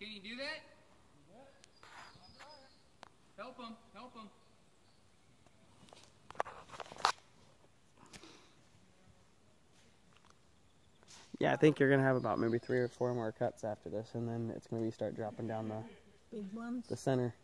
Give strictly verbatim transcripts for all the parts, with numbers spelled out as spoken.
Can you do that? Help him. Help him. Yeah, I think you're gonna have about maybe three or four more cuts after this, and then it's gonna be start dropping down the big ones. The center.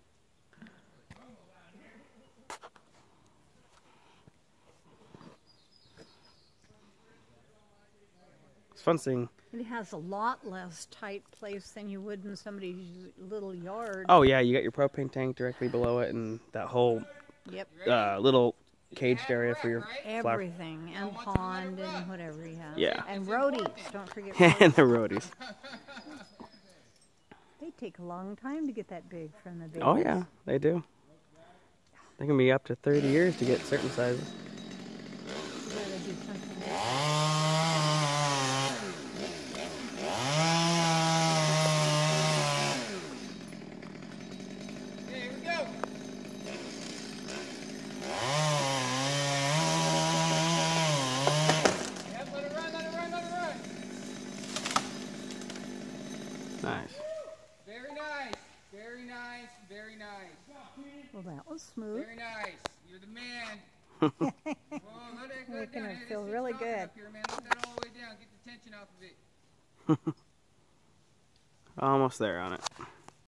It's fun seeing. It has a lot less tight place than you would in somebody's little yard. Oh yeah, you got your propane tank directly below it, and that whole yep. uh, little caged area for your everything flower. And pond and whatever you have. Yeah. And roadies, don't forget roadies. And the roadies. They take a long time to get that big from the babies. Oh yeah, they do. They can be up to thirty years to get certain sizes. You gotta do something else. Here we go. Yep, let it run, let it run, let it run. Nice. Very nice, very nice, very nice. Well, that was smooth. Very nice. You're the man. Whoa, let it go You're down. gonna It- feel it's really dropping good. Up here, man. Let that all the way down. Get the tension off of it. Almost there on it.